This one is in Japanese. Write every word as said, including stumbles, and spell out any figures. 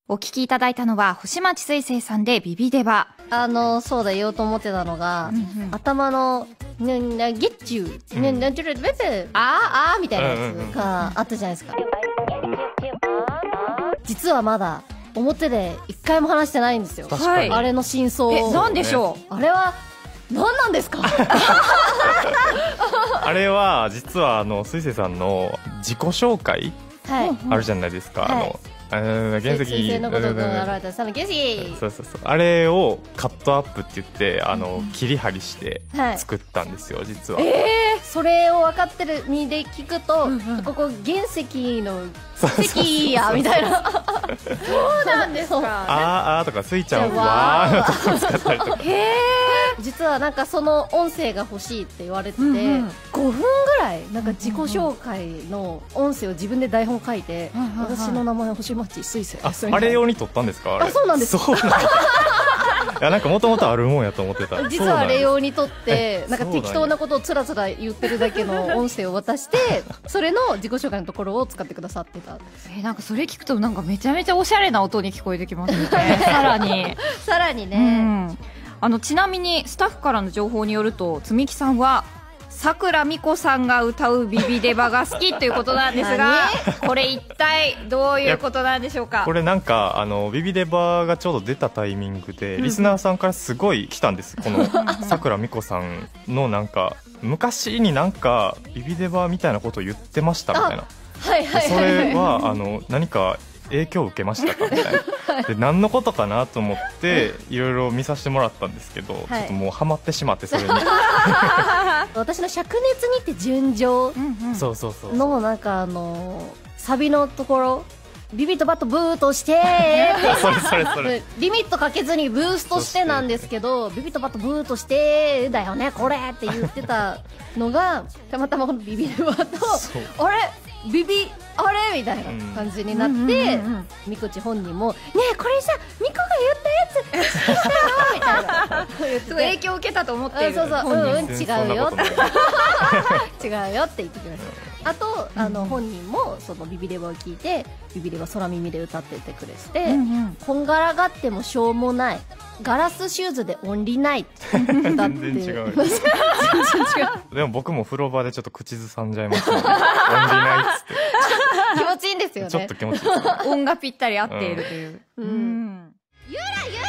お聞きいただいたのは星町水星さんでビビデバ。 あのそうだ言おうと思ってたのが、うんうん、頭のねなゲッチューねなんちゅるベベあーあーみたいなやつがあったじゃないですか。実はまだ表で一回も話してないんですよ。 はい。 あれの真相を。 え、なんでしょう。あれは何なんですか。 あれは実はあの水星さんの自己紹介、はい、あるじゃないですか。はい、あのあの原石水星のことが現れたさの原石。 そうそうそう。あれをカットアップって言ってあの、うん、切り張りして作ったんですよ、はい、実は。 えー、それを分かってる身で聞くと、うんうん、ここ原石の石やみたいな。 そうなんですか。 あーあーとかスイちゃんわーのところ使ったりとか。 へー、実はなんかその音声が欲しいって言われてて、うんうん、ごふんぐらいなんか自己紹介の音声を自分で台本書いて、うんうんうん、私の名前星町水星です。 あ, あれ用に撮ったんですか。あれ。 あ、そうなんです。 そうなんいやなんかもともとあるもんやと思ってた。 実はあれ用に撮ってなんか適当なことをつらつら言ってるだけの音声を渡してそれの自己紹介のところを使ってくださってた。 えー、なんかそれ聞くとなんかめちゃめちゃおしゃれな音に聞こえてきますね。さらにさらにね、うん、 あのちなみにスタッフからの情報によるとつみきさんはさくらみこさんが歌うビビデバが好きということなんですがこれ一体どういうことなんでしょうか。 これなんかあのビビデバがちょうど出たタイミングで、うん、リスナーさんからすごい来たんです。このさくらみこさんのなんか昔になんかビビデバみたいなことを言ってましたみたいな。 はいはいはいはい、 それはあの何か影響を受けましたかみたいな。で何のことかなと思っていろいろ見させてもらったんですけど、はい、ちょっともうハマってしまってそれに私の灼熱にて純情のなんかあのサビのところビビッとバッとブーとしてそれそれそれリミットかけずにブーストしてなんですけどビビッとバッとブーとしてだよねこれって言ってたのがたまたまこのビビデバとあれビビあれみたいな感じになってみこち本人も「ねえこれさみこが言ったやつ聞いたよ」みたいな影響を受けたと思っている。 そうそう、うんうん、違うよって違うよって言ってきました。あとあの本人もそのビビデバを聞いてビビデバ空耳で歌っててくれて、うんうん、こんがらがってもしょうもないガラスシューズでオンリーナイト全然違う全然違うでも僕も風呂場でちょっと口ずさんじゃいますねオンリーナイトって気持ちいいんですよね。 ちょっと気持ちいい音がぴったり合っているという、 うんうん、ゆらゆら